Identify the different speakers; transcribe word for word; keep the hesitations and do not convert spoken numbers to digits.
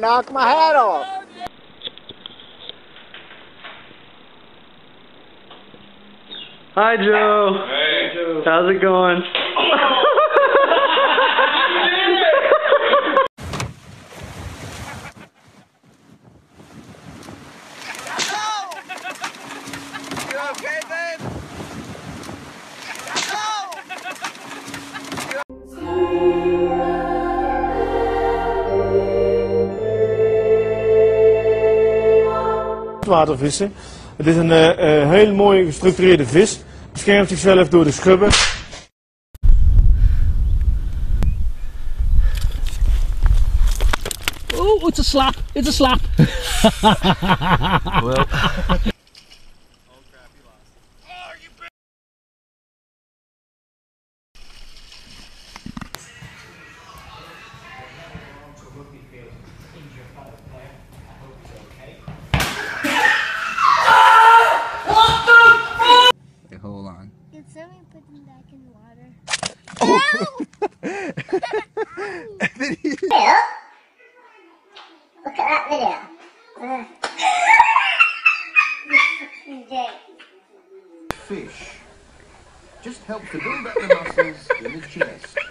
Speaker 1: knock my hat off.
Speaker 2: Hi, Joe.
Speaker 3: Hey, Joe.
Speaker 2: How's it going?
Speaker 1: You okay, babe?
Speaker 4: Watervissen. Het is een uh, uh, heel mooi gestructureerde vis. Beschermt zichzelf door de schubben.
Speaker 5: Oh, it's a slap! It's a slap!
Speaker 2: Well.
Speaker 3: Hold on.
Speaker 6: Can somebody put them back in the water?
Speaker 3: Oh!
Speaker 6: Look at that video. Uh,
Speaker 3: Fish just help to build up the muscles in the chest.